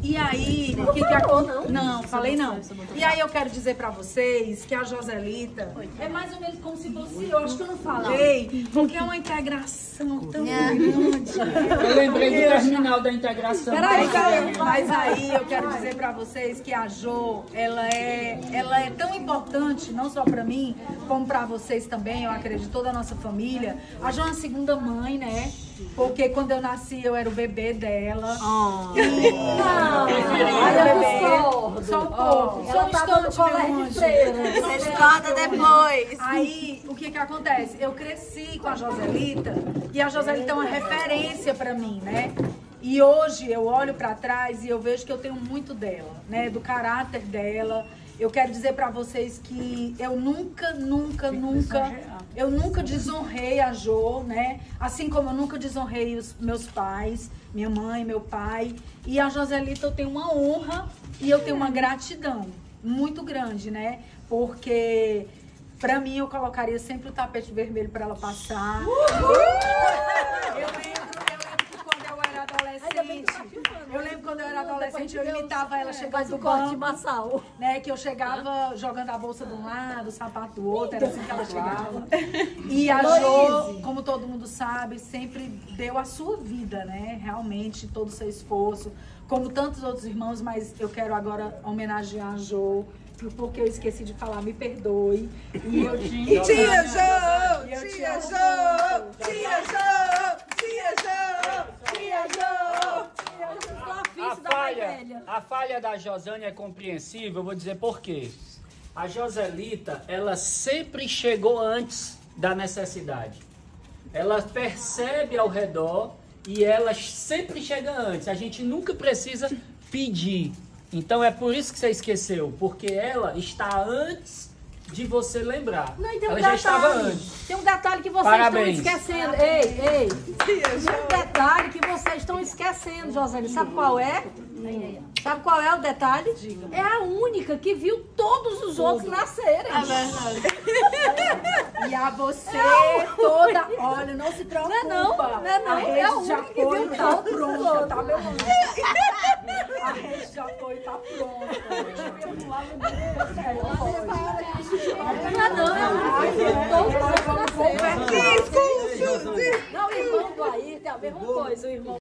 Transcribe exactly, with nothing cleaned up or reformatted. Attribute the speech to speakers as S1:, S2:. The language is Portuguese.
S1: E aí, o que que acontece? Não, falei não. E aí eu quero dizer pra vocês que a Joselita é mais ou menos como se fosse eu, acho que eu não falei, porque é uma integração tão grande.
S2: Eu lembrei do terminal da integração.
S1: Peraí, mas aí eu quero dizer pra vocês que a Jo, ela é, ela é tão importante, não só pra mim, como pra vocês também, eu acredito, toda a nossa família. A Jo é uma segunda mãe, né? Porque quando eu nasci, eu era o bebê dela.
S3: Oh.
S1: E...
S3: Não,
S1: era o bebê. Só um pouco.
S3: Oh.
S1: Só um instante, meu anjo.
S3: Vocês contam depois.
S1: Aí, o que que acontece? Eu cresci com a Joselita e a Joselita é uma referência pra mim, né? E hoje eu olho pra trás e eu vejo que eu tenho muito dela, né? Do caráter dela. Eu quero dizer pra vocês que eu nunca, nunca, nunca, eu nunca desonrei a Jo, né? Assim como eu nunca desonrei os meus pais, minha mãe, meu pai. E a Joselita eu tenho uma honra e eu tenho uma gratidão muito grande, né? Porque pra mim eu colocaria sempre o tapete vermelho pra ela passar. Eu lembro, eu lembro que quando eu era adolescente, eu lembro quando eu era adolescente, eu imitava ela chegando do banco, né? Que eu chegava jogando a bolsa de um lado, o sapato do outro, era assim que ela chegava. E a Jo, como todo mundo sabe, sempre deu a sua vida, né? Realmente, todo o seu esforço, como tantos outros irmãos, mas eu quero agora homenagear a Jo, porque eu esqueci de falar, me perdoe. E eu tinha...
S4: Tia Jo! Tia Jo! Tia Jo! Tia Jo! Tia Jo!
S2: A falha, a falha da Josânia é compreensível, eu vou dizer por quê. A Joselita, ela sempre chegou antes da necessidade. Ela percebe ao redor e ela sempre chega antes. A gente nunca precisa pedir. Então é por isso que você esqueceu, porque ela está antes de você lembrar.
S3: Não, e tem um
S2: ela já
S3: detalhe,
S2: estava antes.
S3: Tem um detalhe que vocês
S2: Parabéns.
S3: estão esquecendo. Ei, ei. Tem um detalhe que vocês estão esquecendo, Joselita. Sabe qual é? Sabe qual é o detalhe? É a única que viu todos os outros nascerem.
S1: É verdade. E a você toda, olha, não se preocupa.
S3: Não é não, não é não.
S1: A rede
S3: É a
S1: de
S3: única que
S1: apoio
S3: viu
S1: tá
S3: todos os
S1: pronta,
S3: outros.
S1: tá, meu amor? A rede de apoio tá pronta.
S3: Não é não, é a única que viu todos os outros nascerem.
S4: Que expulso!
S3: Não, o irmão do Ayrton é a mesma coisa, o irmão.